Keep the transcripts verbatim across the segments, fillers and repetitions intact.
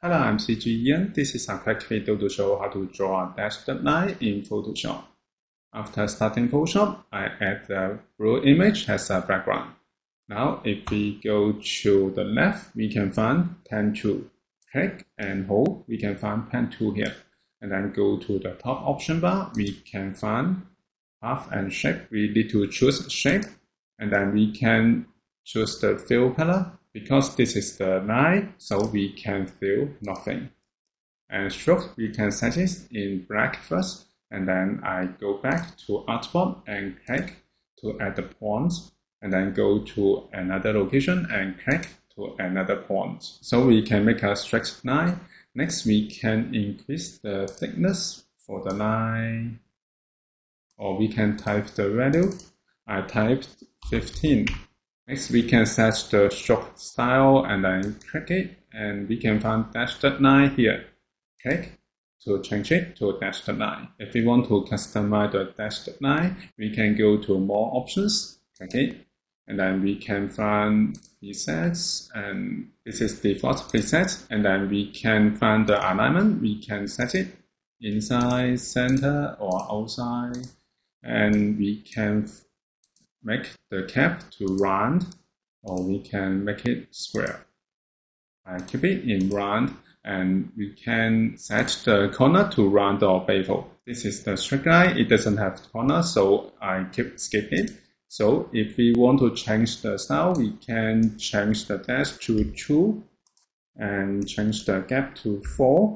Hello, I'm cgian. This is a quick video to show how to draw a dashed line in Photoshop. After starting Photoshop, I add the blue image as a background. Now, if we go to the left, we can find pen tool. Click and hold, we can find pen tool here. And then go to the top option bar, we can find path and shape. We need to choose shape, and then we can choose the fill color. Because this is the line, so we can fill nothing. And stroke, we can set it in black first, and then I go back to artboard and click to add the points, and then go to another location and click to another point. So we can make a straight line. Next, we can increase the thickness for the line, or we can type the value. I typed fifteen. Next, we can set the stroke style and then click it, and we can find dashed line here. Click to change it to dashed line. If we want to customize the dashed line, we can go to more options, click it, and then we can find presets, and this is default preset, and then we can find the alignment. We can set it inside, center, or outside, and we can make the cap to round, or we can make it square. I keep it in round, and we can set the corner to round or bevel. This is the straight line. It doesn't have corner, so I keep skip it. So if we want to change the style, we can change the dash to two and change the gap to four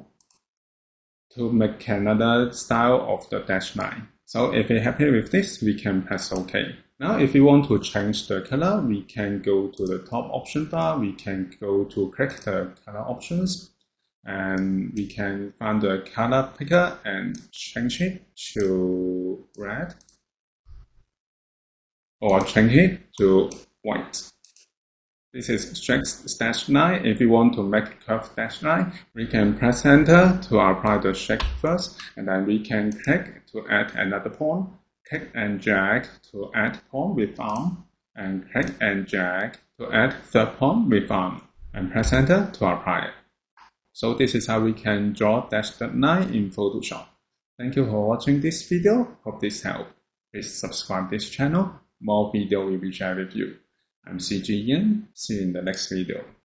to make another style of the dash line. So if we're happy with this, we can press OK. Now, if we want to change the color, we can go to the top option bar. We can go to click the color options, and we can find the color picker and change it to red, or change it to white. This is straight dash line. If we want to make curved dash line, we can press enter to apply the shape first, and then we can click to add another point. Click and drag to add point with arm, and click and drag to add third point with arm, and press enter to apply it. So this is how we can draw dashed line in Photoshop. Thank you for watching this video. Hope this helped. Please subscribe this channel. More video will be shared with you. I'm cgian. See you in the next video.